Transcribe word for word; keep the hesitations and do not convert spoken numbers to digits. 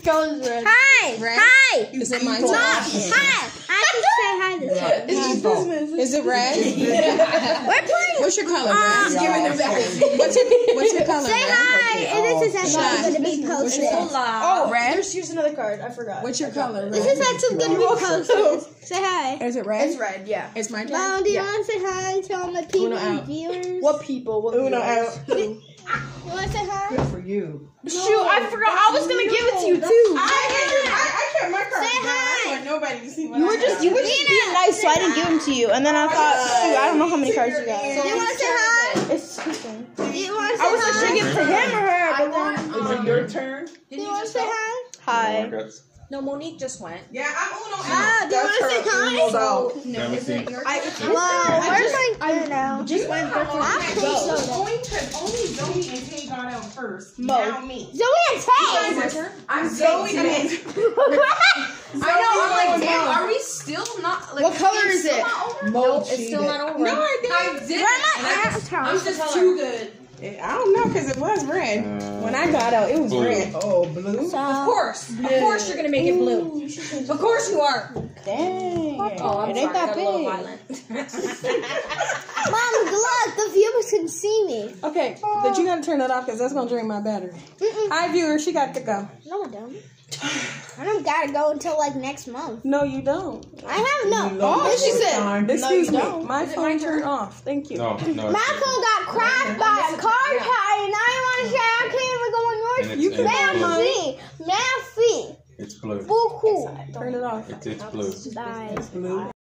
chose red. Hi. Red? Hi. Is it mine? No. Hi. I can say hi this time. It's business. Is it red? We're playing. What's your color? Uh, Red? Give me the back. What's your What's your color? Say Red? hi. And this is actually Shy. going to be posted. Oh, red. Just use another card. I forgot. What's your color? This Red? is actually going to be posted. Say hi. Is it red? It's red. Yeah. It's my turn. Mom, do you Yeah. want to say hi to all my people Uno and out. viewers? What people? What Uno viewers? out. You want to say hi? Good for you. Shoot, I forgot. I was gonna give it to you too. I, I, I kept my card Say down. I hi. didn't want nobody to see what You I were just got. you were just being nice, so I didn't give them to you. And then I thought, shoot, I don't know how many cards you got. Do you want to say hi? It's Do you want to say I was just hi? gonna give it to him or her, but then Is it your turn? Do you want to say hi? hi. No, Monique just went. Yeah, I'm Uno out. Ah, do you want to say hi? No, is it your I, Wow, where's my turn now? just went first. Actually, so Only, only Zoey and Tay got out first. Mo. Now me. Zoey and Tay. my turn? I'm Zoey and I know, I'm like, damn, are we still not, like, What color it's is still it? not over? Mo Nope, it's still not over. No, I didn't. I did. Where am I and I at? just- I'm I'm just color. too good. I don't know because it was red. When I got out, it was Blue. red. Oh, blue. Of course. Of course you're going to make it blue. Of course you are. Dang. Oh, I'm it sorry. ain't that I got a little big. violent. Mom, good luck. The viewers can see me. Okay, but you gotta turn it off because that's gonna drain my battery. Mm-mm. Hi, viewer. She got to go. No, I don't. I don't gotta go until like next month. No, you don't. I have no. Oh, she said. Time. Excuse you me. don't. My Is it phone my turned turn? off. Thank you. No, no. My phone got crashed by a car tire, and I want to say I can't even go on And yours. it's, You and can it's Now blue. see, now see. It's blue. Boo-hoo. Turn it off. It's, it's blue. Bye. Blue.